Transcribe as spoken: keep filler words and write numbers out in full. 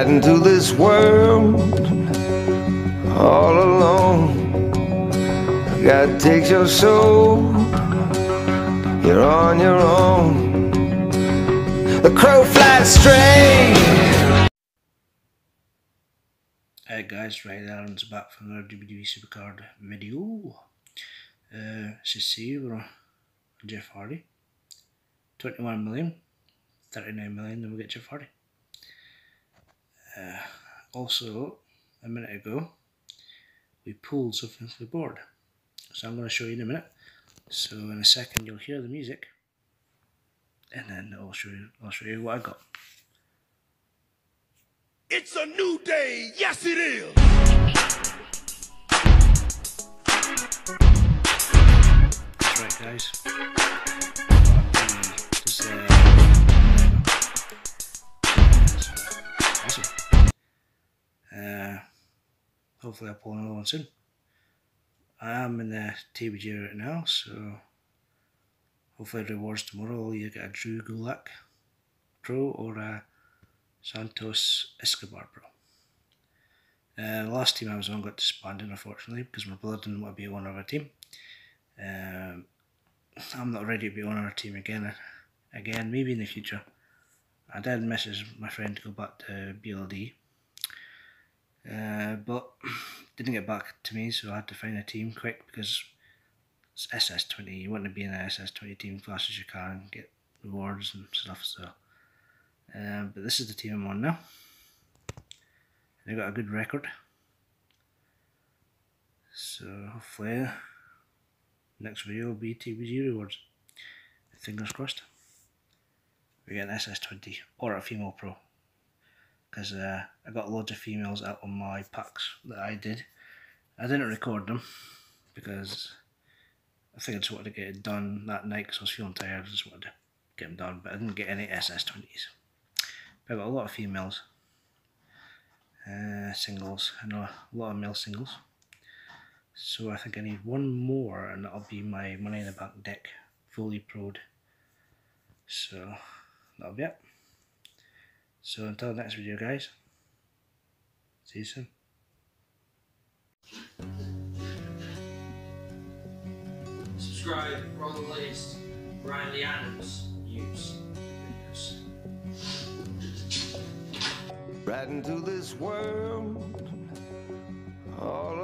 riding through this world all alone. God takes your soul, you're on your own. The crow flies straight. Hey guys, Ryan Allen's back from another W W E Supercard video. Uh, as you see, we're on Jeff Hardy. twenty-one million, thirty-nine million, then we'll get Jeff Hardy. Uh, also, a minute ago, we pulled something off the board. So I'm going to show you in a minute. So in a second you'll hear the music, and then I'll show you, I'll show you what I got. It's a new day, yes it is! That's right guys. Just, uh, awesome. Uh, hopefully I'll pull another one soon. I am in the T B G right now, so hopefully rewards tomorrow you get a Drew Gulak Pro or a Santos Escobar Pro. Uh, the last team I was on got disbanded unfortunately because my brother didn't want to be owner of a team. Um, I'm not ready to be owner of a team again, again maybe in the future. I did message my friend to go back to B L D, uh, but didn't get back to me, so I had to find a team quick because it's S S twenty, you want to be in an S S twenty team fast as you can and get rewards and stuff. So Uh, but this is the team I'm on now. They got a good record, so hopefully next video will be T B G rewards. Fingers crossed. We get an S S twenty or a female pro, because uh, I got loads of females out on my packs that I did. I didn't record them because I think I just wanted to get it done that night because I was feeling tired. I just wanted to get them done, but I didn't get any S S twenties. I got a lot of females, uh, singles, and a lot of male singles. So I think I need one more, and that'll be my Money in the Bank deck, fully pro'd. So that'll be it. So until the next video, guys. See you soon. Subscribe for all the latest Ryan Lee Adams news. Riding through this world all